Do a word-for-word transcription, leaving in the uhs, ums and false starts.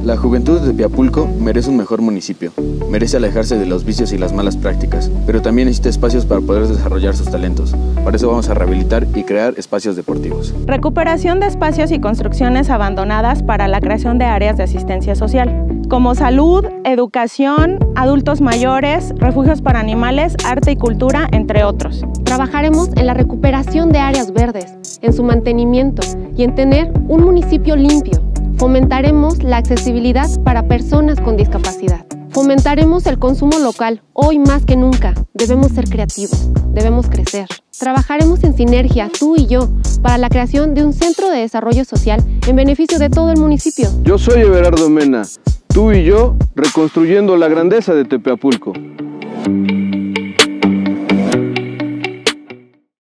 La juventud de Tepeapulco merece un mejor municipio, merece alejarse de los vicios y las malas prácticas, pero también necesita espacios para poder desarrollar sus talentos. Para eso vamos a rehabilitar y crear espacios deportivos. Recuperación de espacios y construcciones abandonadas para la creación de áreas de asistencia social, como salud, educación, adultos mayores, refugios para animales, arte y cultura, entre otros. Trabajaremos en la recuperación de áreas verdes, en su mantenimiento y en tener un municipio limpio. Fomentaremos la accesibilidad para personas con discapacidad. Fomentaremos el consumo local. Hoy más que nunca debemos ser creativos, debemos crecer. Trabajaremos en sinergia, tú y yo, para la creación de un centro de desarrollo social en beneficio de todo el municipio. Yo soy Everardo Mena, tú y yo reconstruyendo la grandeza de Tepeapulco.